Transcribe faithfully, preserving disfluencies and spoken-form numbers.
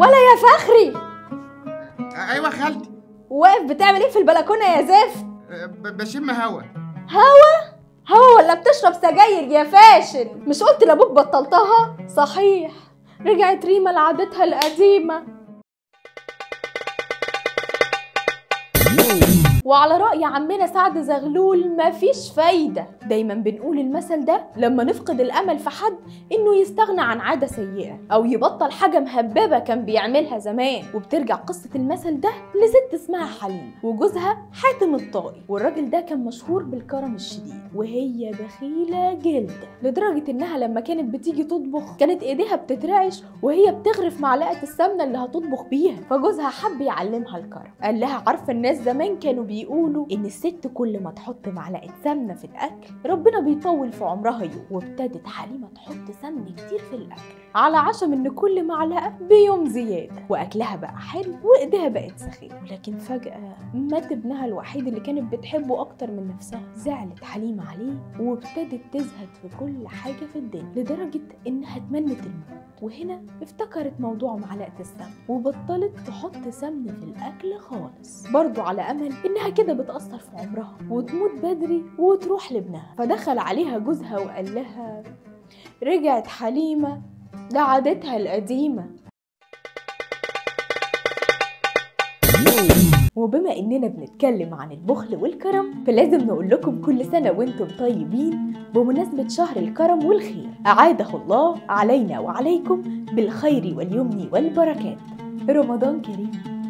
ولا يا فخري؟ ايوه خالتي. واقف بتعمل ايه في البلكونه يا زفت؟ بشم هوا. هوا؟ هوا ولا بتشرب سجاير يا فاشل؟ مش قلت لابوك بطلتها؟ صحيح، رجعت ريما لعادتها القديمه. وعلى رأي عمنا سعد زغلول مفيش فايدة. دايما بنقول المثل ده لما نفقد الأمل في حد إنه يستغنى عن عادة سيئة أو يبطل حاجة مهببة كان بيعملها زمان. وبترجع قصة المثل ده لست اسمها حليمة وجوزها حاتم الطائي، والراجل ده كان مشهور بالكرم الشديد وهي بخيلة جلدة، لدرجة إنها لما كانت بتيجي تطبخ كانت إيديها بتترعش وهي بتغرف معلقة السمنة اللي هتطبخ بيها. فجوزها حب يعلمها الكرم، قال لها عارفة الناس زمان كانوا بيقولوا ان الست كل ما تحط معلقه سمنه في الاكل ربنا بيطول في عمرها يوم. وابتدت حليمه تحط سمنه كتير في الاكل على عشم ان كل معلقه بيوم زياده، واكلها بقى حلو وايديها بقت سخيفه. ولكن فجاه مات ابنها الوحيد اللي كانت بتحبه اكتر من نفسها. زعلت حليمه عليه وابتدت تزهد في كل حاجه في الدنيا لدرجه انها تمنت الموت. وهنا افتكرت موضوع معلقه السمنه وبطلت تحط سمنه في الاكل خالص، برضو على امل انها كده بتأثر في عمرها وتموت بدري وتروح لابنها. فدخل عليها جوزها وقال لها رجعت حليمة لعادتها القديمة. وبما اننا بنتكلم عن البخل والكرم فلازم نقول لكم كل سنة وانتم طيبين بمناسبة شهر الكرم والخير، أعاده الله علينا وعليكم بالخير واليمن والبركات. رمضان كريم.